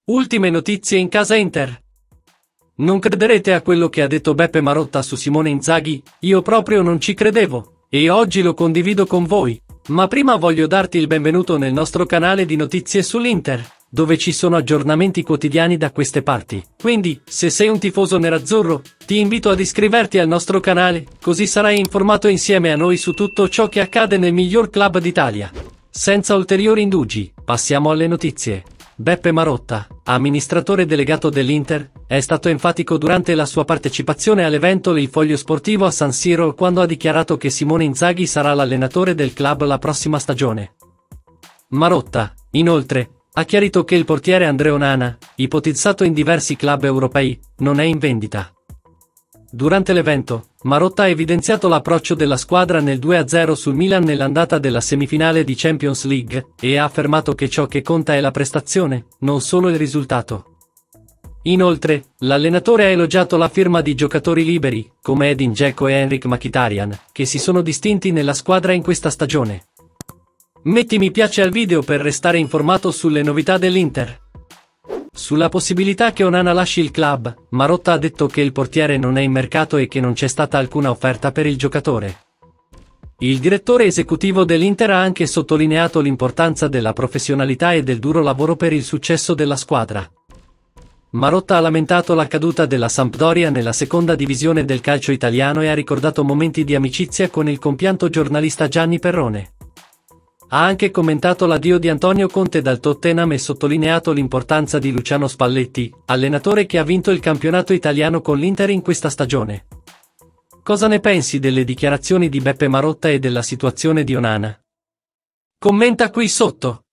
Ultime notizie in casa Inter. Non crederete a quello che ha detto Beppe Marotta su Simone Inzaghi, io proprio non ci credevo, e oggi lo condivido con voi. Ma prima voglio darti il benvenuto nel nostro canale di notizie sull'Inter, dove ci sono aggiornamenti quotidiani da queste parti. Quindi, se sei un tifoso nerazzurro, ti invito ad iscriverti al nostro canale, così sarai informato insieme a noi su tutto ciò che accade nel miglior club d'Italia. Senza ulteriori indugi, passiamo alle notizie. Beppe Marotta, amministratore delegato dell'Inter, è stato enfatico durante la sua partecipazione all'evento Il Foglio Sportivo a San Siro quando ha dichiarato che Simone Inzaghi sarà l'allenatore del club la prossima stagione. Marotta, inoltre, ha chiarito che il portiere Andrea Onana, ipotizzato in diversi club europei, non è in vendita. Durante l'evento, Marotta ha evidenziato l'approccio della squadra nel 2-0 sul Milan nell'andata della semifinale di Champions League, e ha affermato che ciò che conta è la prestazione, non solo il risultato. Inoltre, l'allenatore ha elogiato la firma di giocatori liberi, come Edin Dzeko e Henrikh Mkhitaryan, che si sono distinti nella squadra in questa stagione. Metti mi piace al video per restare informato sulle novità dell'Inter. Sulla possibilità che Onana lasci il club, Marotta ha detto che il portiere non è in mercato e che non c'è stata alcuna offerta per il giocatore. Il direttore esecutivo dell'Inter ha anche sottolineato l'importanza della professionalità e del duro lavoro per il successo della squadra. Marotta ha lamentato la caduta della Sampdoria nella seconda divisione del calcio italiano e ha ricordato momenti di amicizia con il compianto giornalista Gianni Perrone. Ha anche commentato l'addio di Antonio Conte dal Tottenham e sottolineato l'importanza di Luciano Spalletti, allenatore che ha vinto il campionato italiano con l'Inter in questa stagione. Cosa ne pensi delle dichiarazioni di Beppe Marotta e della situazione di Onana? Commenta qui sotto.